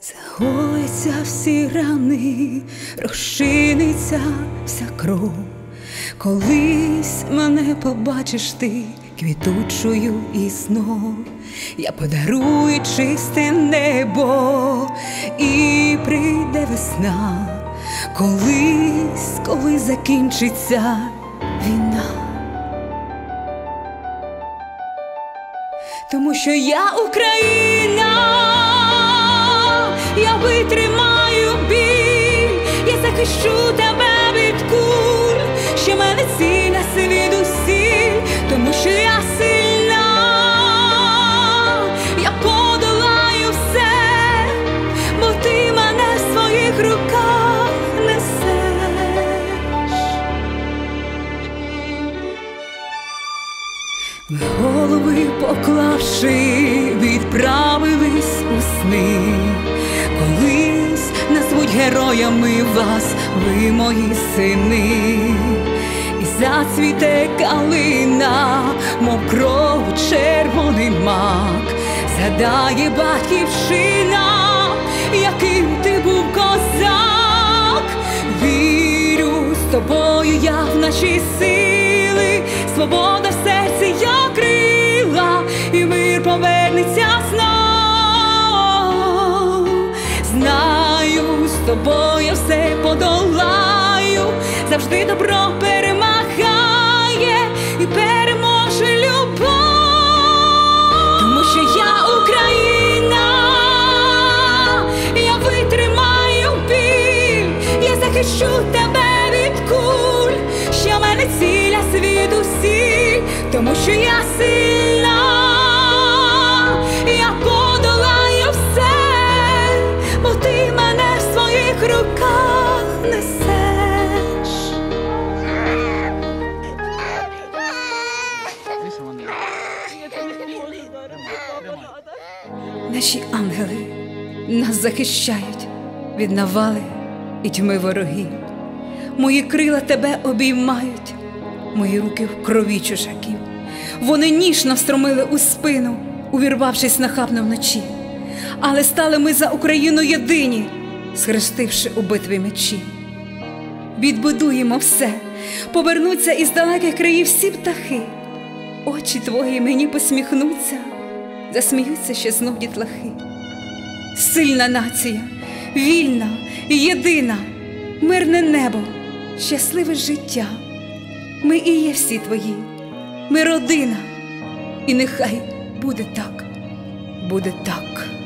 Загояться всі рани, розчиниться вся кров. Колись мене побачиш ти квітучою і знов. Я подарую чисте небо, і прийде весна. Коли закінчиться війна. Тому що я Україна, я витримаю біль, я захищу тебе від куль, що мене ціля світ усіль. Тому що я сильна, я подолаю все, бо ти мене в своїх руках несеш. Ми голови поклавши, відправились у сни. Колись назвуть героями вас, ви мої сини. І зацвіте калина, мов кров червоний мак. Згадає батьківщина, яким ти був козак. Вірю, з тобою я в наші сили, свобода в серці як крила, і мир повернеться знов. Знаю, з тобою я все подолаю, завжди добро перемагає і переможе любов. Тому що я Україна, я витримаю біль, я захищу тебе від куль, що мене ціля світ усіль. Тому що я сильна, я подолаю все, бо ти мене в своїх руках несеш. Наші ангели нас захищають від навали і тьми ворогів. Мої крила тебе обіймають, мої руки в крові чужаків. Вони ніжно встромили у спину, увірвавшись нахабно вночі. Але стали ми за Україну єдині, схрестивши у битві мечі. Відбудуємо все, повернуться із далеких країв всі птахи. Очі твої мені посміхнуться, засміються ще знов дітлахи. Сильна нація, вільна, єдина, мирне небо, щасливе життя. Ми і є всі твої, ми родина, і нехай буде так, буде так.